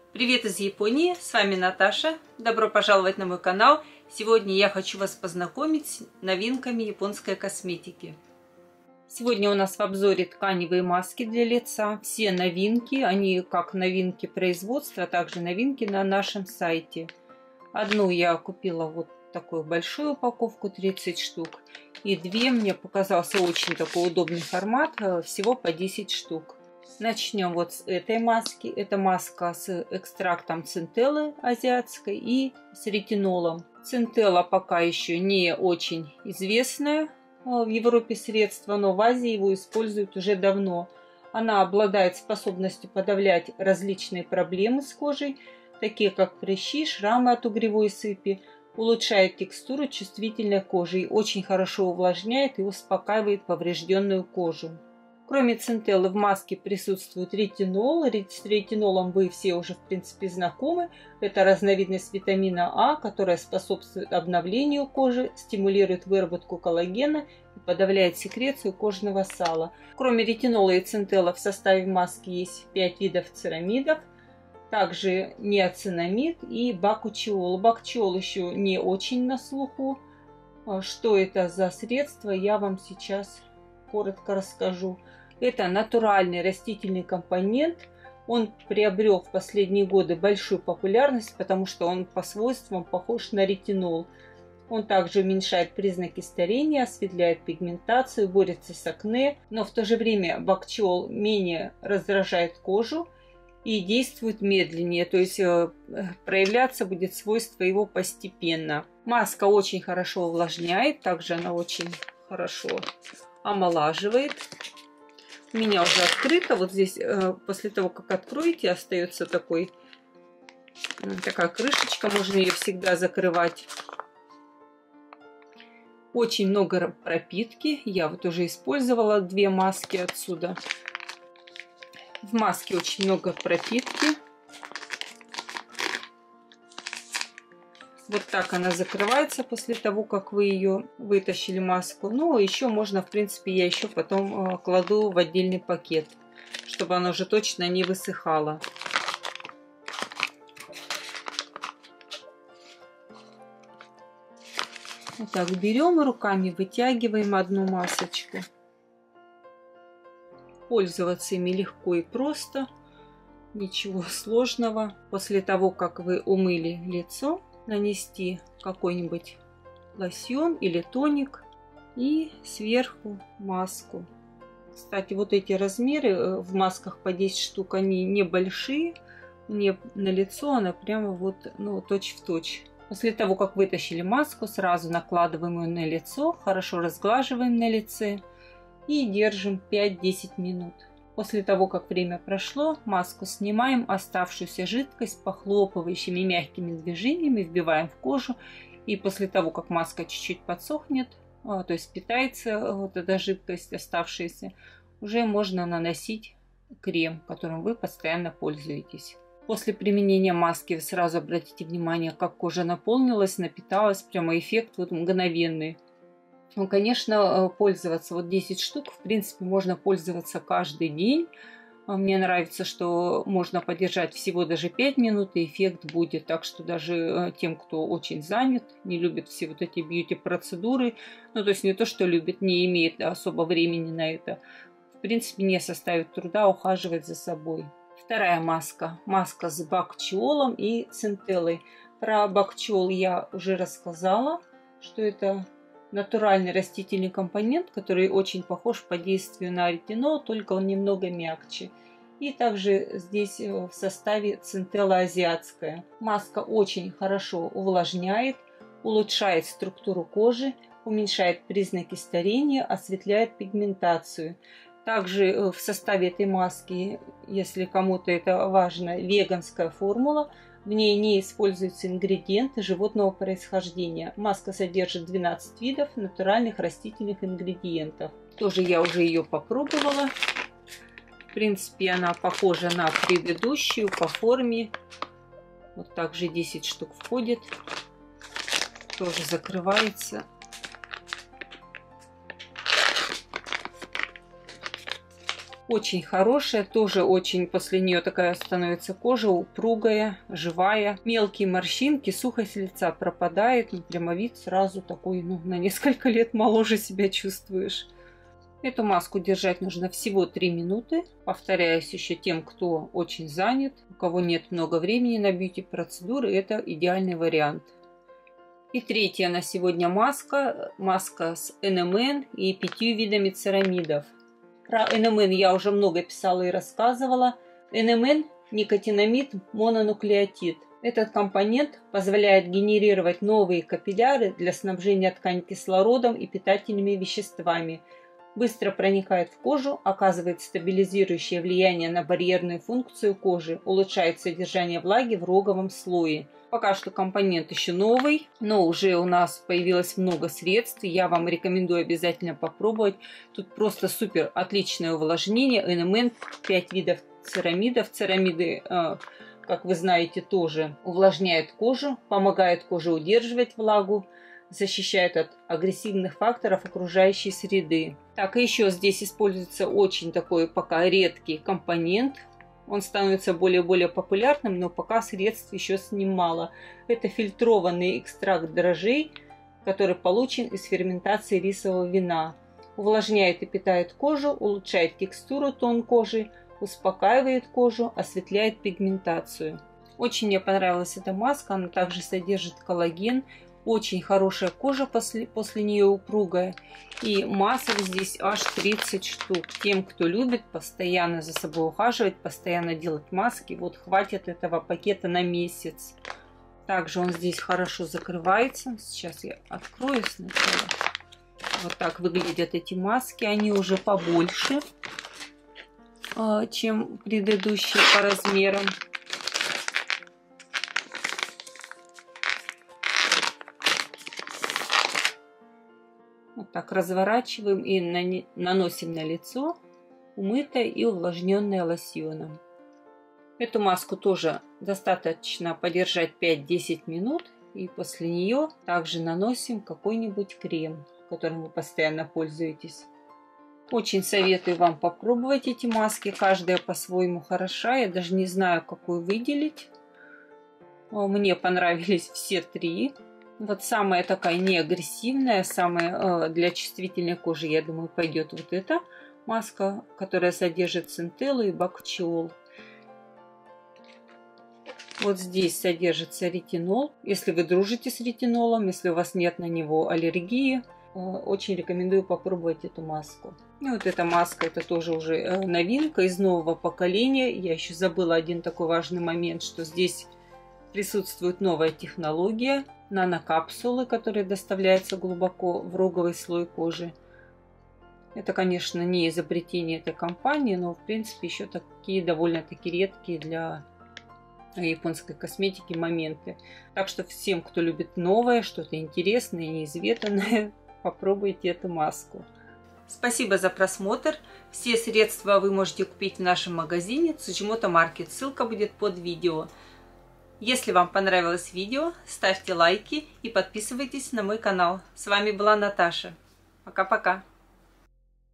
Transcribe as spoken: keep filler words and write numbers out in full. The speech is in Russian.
Привет из Японии, с вами Наташа. Добро пожаловать на мой канал. Сегодня я хочу вас познакомить с новинками японской косметики. Сегодня у нас в обзоре тканевые маски для лица. Все новинки, они как новинки производства, а также новинки на нашем сайте. Одну я купила вот такую большую упаковку, тридцать штук. И две мне показался очень такой удобный формат, всего по десять штук. Начнем вот с этой маски. Это маска с экстрактом центеллы азиатской и с ретинолом. Центелла пока еще не очень известное в Европе средство, но в Азии его используют уже давно. Она обладает способностью подавлять различные проблемы с кожей, такие как прыщи, шрамы от угревой сыпи, улучшает текстуру чувствительной кожи и очень хорошо увлажняет и успокаивает поврежденную кожу. Кроме центеллы в маске присутствует ретинол. С ретинолом вы все уже в принципе знакомы. Это разновидность витамина А, которая способствует обновлению кожи, стимулирует выработку коллагена и подавляет секрецию кожного сала. Кроме ретинола и центелла в составе маски есть пять видов церамидов, также ниацинамид и бакучиол. Бакучиол еще не очень на слуху. Что это за средство, я вам сейчас коротко расскажу. Это натуральный растительный компонент. Он приобрел в последние годы большую популярность, потому что он по свойствам похож на ретинол. Он также уменьшает признаки старения, осветляет пигментацию, борется с акне, но в то же время бакчиол менее раздражает кожу и действует медленнее, то есть проявляться будет свойство его постепенно. Маска очень хорошо увлажняет, также она очень хорошо омолаживает. У меня уже открыто. Вот здесь после того, как откроете, остается такой, такая крышечка. Можно ее всегда закрывать. Очень много пропитки. Я вот уже использовала две маски отсюда. В маске очень много пропитки. Вот так она закрывается после того, как вы ее вытащили маску. Ну, еще можно, в принципе, я еще потом кладу в отдельный пакет, чтобы она уже точно не высыхала. Вот так берем руками, вытягиваем одну масочку. Пользоваться ими легко и просто, ничего сложного. После того, как вы умыли лицо, нанести какой-нибудь лосьон или тоник и сверху маску. Кстати, вот эти размеры в масках по десять штук, они небольшие. Мне на лицо она прямо вот, ну, точь в точь. После того, как вытащили маску, сразу накладываем ее на лицо, хорошо разглаживаем на лице и держим пять-десять минут. После того, как время прошло, маску снимаем, оставшуюся жидкость похлопывающими мягкими движениями вбиваем в кожу. И после того, как маска чуть-чуть подсохнет, то есть питается вот эта жидкость оставшаяся, уже можно наносить крем, которым вы постоянно пользуетесь. После применения маски вы сразу обратите внимание, как кожа наполнилась, напиталась, прямо эффект вот мгновенный. Ну, конечно, пользоваться вот десять штук, в принципе, можно пользоваться каждый день. Мне нравится, что можно подержать всего даже пять минут, и эффект будет. Так что даже тем, кто очень занят, не любит все вот эти бьюти-процедуры, ну, то есть не то, что любит, не имеет особо времени на это, в принципе, не составит труда ухаживать за собой. Вторая маска. Маска с бакчиолом и центеллой. Про бакчиол я уже рассказала, что это натуральный растительный компонент, который очень похож по действию на ретинол, только он немного мягче. И также здесь в составе центелла азиатская. Маска очень хорошо увлажняет, улучшает структуру кожи, уменьшает признаки старения, осветляет пигментацию. Также в составе этой маски, если кому-то это важно, веганская формула. В ней не используются ингредиенты животного происхождения. Маска содержит двенадцать видов натуральных растительных ингредиентов. Тоже я уже ее попробовала. В принципе, она похожа на предыдущую по форме. Вот также десять штук входит. Тоже закрывается. Очень хорошая, тоже очень после нее такая становится кожа упругая, живая. Мелкие морщинки, сухость лица пропадает. Ну, прямо вид сразу такой, ну, на несколько лет моложе себя чувствуешь. Эту маску держать нужно всего три минуты. Повторяюсь еще тем, кто очень занят, у кого нет много времени на бьюти-процедуры, это идеальный вариант. И третья на сегодня маска. Маска с эн эм эн и пятью видами церамидов. Про эн эм эн я уже много писала и рассказывала. эн эм эн – никотинамид мононуклеотид. Этот компонент позволяет генерировать новые капилляры для снабжения ткани кислородом и питательными веществами. Быстро проникает в кожу, оказывает стабилизирующее влияние на барьерную функцию кожи, улучшает содержание влаги в роговом слое. Пока что компонент еще новый, но уже у нас появилось много средств. Я вам рекомендую обязательно попробовать. Тут просто супер отличное увлажнение. эн эм эн, пять видов церамидов. Церамиды, как вы знаете, тоже увлажняют кожу, помогают коже удерживать влагу, защищает от агрессивных факторов окружающей среды. Так, и еще здесь используется очень такой пока редкий компонент. Он становится более и более популярным, но пока средств еще с ним мало. Это фильтрованный экстракт дрожжей, который получен из ферментации рисового вина. Увлажняет и питает кожу, улучшает текстуру, тон кожи, успокаивает кожу, осветляет пигментацию. Очень мне понравилась эта маска, она также содержит коллаген. Очень хорошая кожа после, после нее упругая. И масок здесь аж тридцать штук. Тем, кто любит постоянно за собой ухаживать, постоянно делать маски, вот хватит этого пакета на месяц. Также он здесь хорошо закрывается. Сейчас я открою сначала. Вот так выглядят эти маски. Они уже побольше, чем предыдущие по размерам. Вот так разворачиваем и наносим на лицо умытое и увлажненное лосьоном. Эту маску тоже достаточно подержать пять-десять минут. И после нее также наносим какой-нибудь крем, которым вы постоянно пользуетесь. Очень советую вам попробовать эти маски. Каждая по-своему хороша. Я даже не знаю, какую выделить. Мне понравились все три. Вот самая такая неагрессивная, самая э, для чувствительной кожи, я думаю, пойдет вот эта маска, которая содержит центеллу и бакчиол. Вот здесь содержится ретинол. Если вы дружите с ретинолом, если у вас нет на него аллергии, э, очень рекомендую попробовать эту маску. И вот эта маска, это тоже уже э, новинка из нового поколения. Я еще забыла один такой важный момент, что здесь присутствует новая технология. Нанокапсулы, которые доставляются глубоко в роговый слой кожи. Это, конечно, не изобретение этой компании, но, в принципе, еще такие довольно-таки редкие для японской косметики моменты. Так что всем, кто любит новое, что-то интересное, неизведанное, попробуйте эту маску. Спасибо за просмотр. Все средства вы можете купить в нашем магазине Tsujimoto Market. Ссылка будет под видео. Если вам понравилось видео, ставьте лайки и подписывайтесь на мой канал. С вами была Наташа. Пока-пока.